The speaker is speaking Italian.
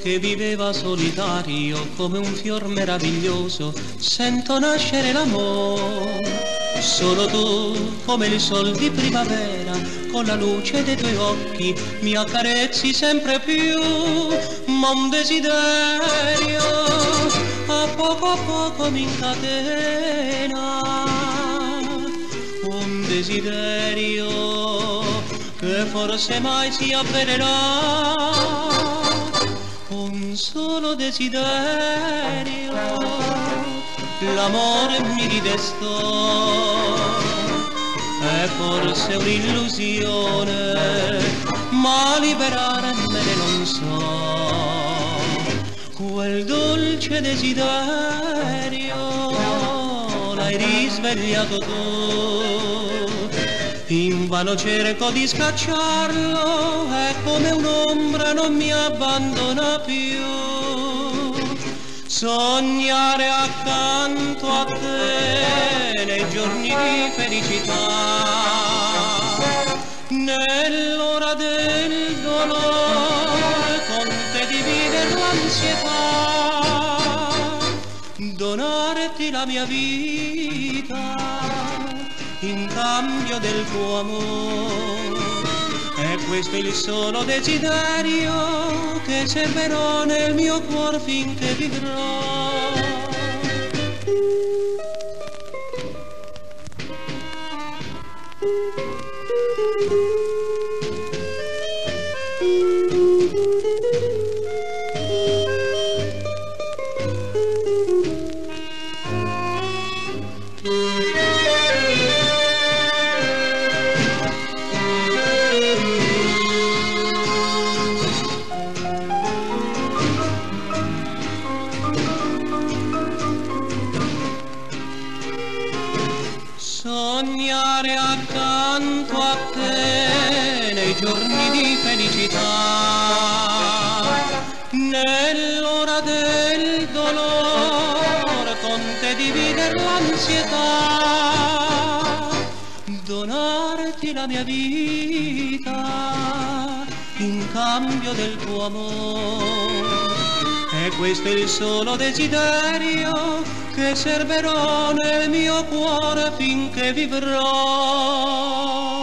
che viveva solitario come un fior meraviglioso, sento nascere l'amore. Solo tu, come il sol di primavera, con la luce dei tuoi occhi mi accarezzi sempre più, ma un desiderio a poco mi incatena, un desiderio che forse mai si avvererà, un solo desiderio, l'amore mi ridestò, è forse un'illusione, ma liberarmene non so, quel dolce desiderio l'hai risvegliato tu, invano cerco di scacciarlo, è come un'ombra non mi abbandona più. Sognare accanto a te nei giorni di felicità, nell'ora del dolore con te dividere l'ansietà, donarti la mia vita in cambio del tuo amore. È questo il solo desiderio che serberò nel mio cuore finché vivrò. Sognare accanto a te nei giorni di felicità, nell'ora del dolore con te dividere l'ansietà, donarti la mia vita in cambio del tuo amore. E questo è il solo desiderio che serberò nel mio cuore finché vivrò.